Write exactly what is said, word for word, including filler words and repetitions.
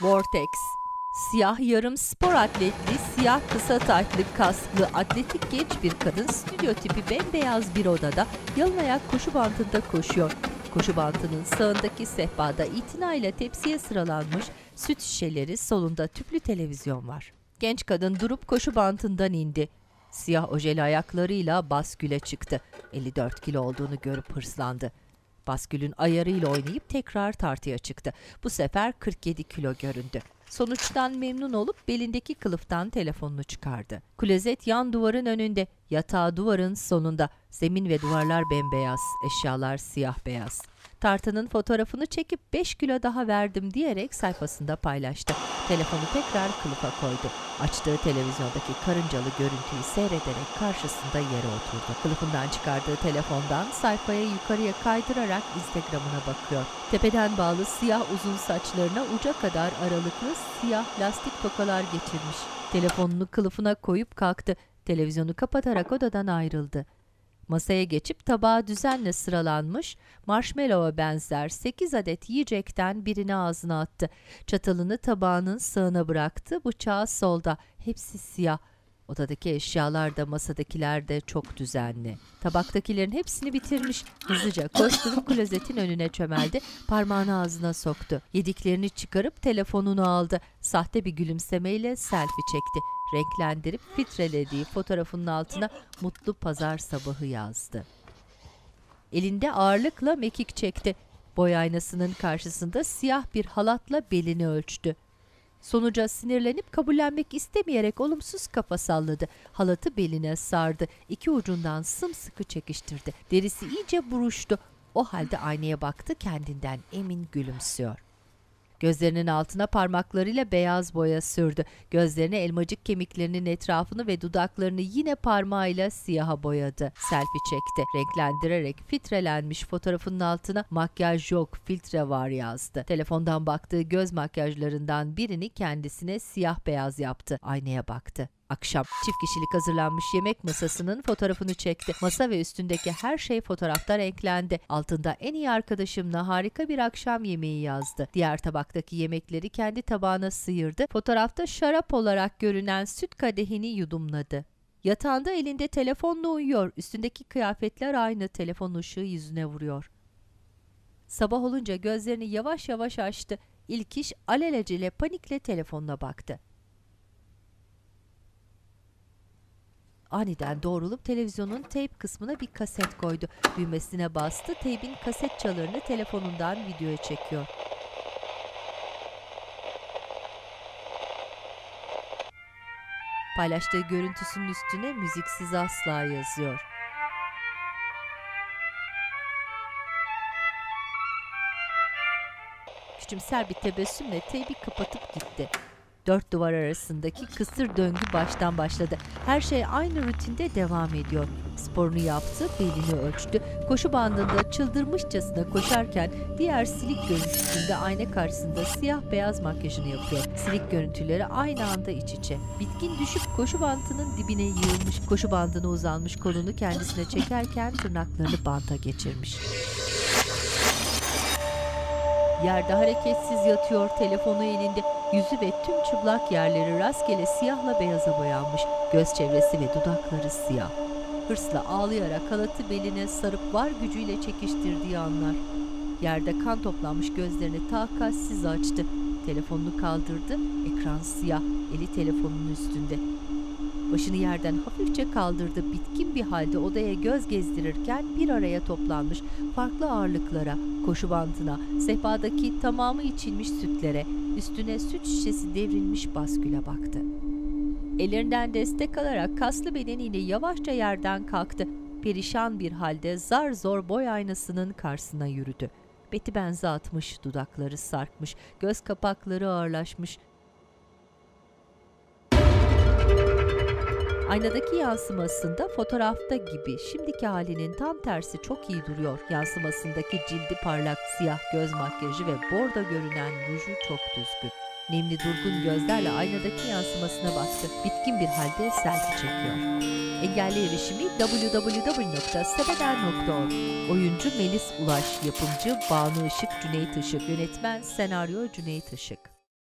Vortex. Siyah yarım spor atletli, siyah kısa taytlı kasklı atletik genç bir kadın stüdyo tipi bembeyaz bir odada yalın ayak koşu bandında koşuyor. Koşu bandının sağındaki sehpada itinayla tepsiye sıralanmış süt şişeleri, solunda tüplü televizyon var. Genç kadın durup koşu bandından indi. Siyah ojeli ayaklarıyla basküle çıktı. elli dört kilo olduğunu görüp hırslandı. Baskülün ayarıyla oynayıp tekrar tartıya çıktı. Bu sefer kırk yedi kilo göründü. Sonuçtan memnun olup belindeki kılıftan telefonunu çıkardı. Klozet yan duvarın önünde, yatağı duvarın sonunda. Zemin ve duvarlar bembeyaz, eşyalar siyah beyaz. Tartının fotoğrafını çekip beş kilo daha verdim diyerek sayfasında paylaştı. Telefonu tekrar kılıfa koydu. Açtığı televizyondaki karıncalı görüntüyü seyrederek karşısında yere oturdu. Kılıfından çıkardığı telefondan sayfaya yukarıya kaydırarak Instagram'ına bakıyor. Tepeden bağlı siyah uzun saçlarına uca kadar aralıklı siyah lastik tokalar geçirmiş. Telefonunu kılıfına koyup kalktı. Televizyonu kapatarak odadan ayrıldı. Masaya geçip tabağa düzenle sıralanmış marshmallow'a benzer sekiz adet yiyecekten birini ağzına attı. Çatalını tabağının sağına bıraktı, bıçağı solda. Hepsi siyah. Odadaki eşyalar da masadakiler de çok düzenli. Tabaktakilerin hepsini bitirmiş. Hızlıca koşturup klozetin önüne çömeldi. Parmağını ağzına soktu. Yediklerini çıkarıp telefonunu aldı. Sahte bir gülümsemeyle selfie çekti. Renklendirip filtrelediği fotoğrafının altına mutlu pazar sabahı yazdı. Elinde ağırlıkla mekik çekti. Boy aynasının karşısında siyah bir halatla belini ölçtü. Sonuca sinirlenip kabullenmek istemeyerek olumsuz kafa salladı. Halatı beline sardı. İki ucundan sımsıkı çekiştirdi. Derisi iyice buruştu. O halde aynaya baktı, kendinden emin gülümsüyor. Gözlerinin altına parmaklarıyla beyaz boya sürdü. Gözlerini, elmacık kemiklerinin etrafını ve dudaklarını yine parmağıyla siyaha boyadı. Selfie çekti. Renklendirerek filtrelenmiş fotoğrafının altına makyaj yok, filtre var yazdı. Telefondan baktığı göz makyajlarından birini kendisine siyah beyaz yaptı. Aynaya baktı. Akşam çift kişilik hazırlanmış yemek masasının fotoğrafını çekti. Masa ve üstündeki her şey fotoğrafta renklendi. Altında en iyi arkadaşımla harika bir akşam yemeği yazdı. Diğer tabaktaki yemekleri kendi tabağına sıyırdı. Fotoğrafta şarap olarak görünen süt kadehini yudumladı. Yatağında elinde telefonla uyuyor. Üstündeki kıyafetler aynı. Telefon ışığı yüzüne vuruyor. Sabah olunca gözlerini yavaş yavaş açtı. İlk iş alelacele panikle telefonuna baktı. Aniden doğrulup televizyonun teyp kısmına bir kaset koydu. Düğmesine bastı. Teybin kaset çalarını telefonundan videoya çekiyor. Paylaştığı görüntüsünün üstüne müziksiz asla yazıyor. Küçümser bir tebessümle teybi kapatıp gitti. Dört duvar arasındaki kısır döngü baştan başladı. Her şey aynı rutinde devam ediyor. Sporunu yaptı, belini ölçtü. Koşu bandında çıldırmışçasına koşarken diğer silik görüntüsünde ayna karşısında siyah beyaz makyajını yapıyor. Silik görüntüleri aynı anda iç içe. Bitkin düşüp koşu bandının dibine yığılmış, koşu bandına uzanmış kolunu kendisine çekerken tırnaklarını banta geçirmiş. Yerde hareketsiz yatıyor, telefonu elinde. Yüzü ve tüm çıplak yerleri rastgele siyahla beyaza boyanmış. Göz çevresi ve dudakları siyah. Hırsla ağlayarak halatı beline sarıp var gücüyle çekiştirdiği anlar. Yerde kan toplanmış gözlerini takatsiz açtı. Telefonunu kaldırdı. Ekran siyah. Eli telefonun üstünde. Başını yerden hafifçe kaldırdı. Bitkin bir halde odaya göz gezdirirken bir araya toplanmış farklı ağırlıklara, koşu bandına, sehpadaki tamamı içilmiş sütlere, üstüne süt şişesi devrilmiş basküle baktı. Ellerinden destek alarak kaslı bedeniyle yavaşça yerden kalktı. Perişan bir halde zar zor boy aynasının karşısına yürüdü. Beti benzi atmış, dudakları sarkmış, göz kapakları ağırlaşmış. Aynadaki yansımasında fotoğrafta gibi şimdiki halinin tam tersi çok iyi duruyor. Yansımasındaki cildi parlak, siyah göz makyajı ve bordo görünen ruju çok düzgün. Nemli durgun gözlerle aynadaki yansımasına baktı. Bitkin bir halde selfie çekiyor. Engelli erişimi double-u double-u double-u nokta sebeder nokta org. Oyuncu Melis Ulaş, yapımcı Banu Işık, Cüneyt Işık, yönetmen senaryo Cüneyt Işık.